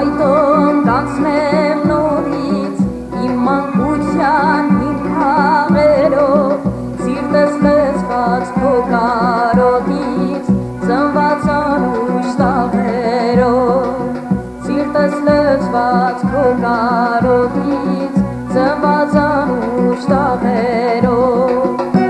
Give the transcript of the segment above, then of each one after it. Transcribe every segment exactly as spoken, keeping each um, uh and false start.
Fայտոն կանցնեմ նորից իմ մանկության իմ քաղերով Սիրտս լծված քո կարոտից ծնված անուշ տաղերով Սիրտս լծված քո կարոտից ծնված անուշ տաղերով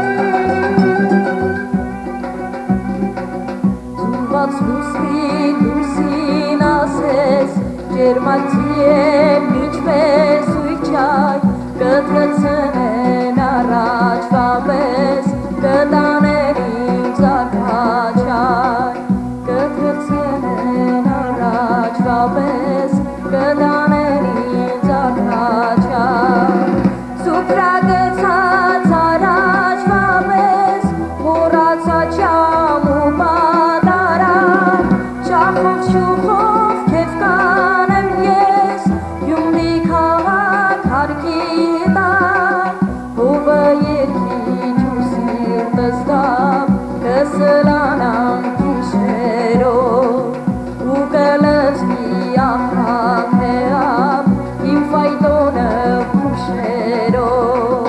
Ծնված լուսին լուսին ասես Ջերմացի եմ ինչպես ույջայ Կտրցնեն առաջվա պես Կտանեն ինձ արքաչայ Կտրցնեն առաջվա պես Կտանեն ինձ արքաչայ Սուպրագցած առաջվա պես Մորացա չամ ու պատարակ Չախով շուխով քեզ կանեմ ես Յումրի քաղաք հարկի տակ Հովը երկիչ ու սիրտս դապ Կսլանամ գիշերով Ու կլծվի աղաղ հեապ Իմ ֆայտոնը փուշերով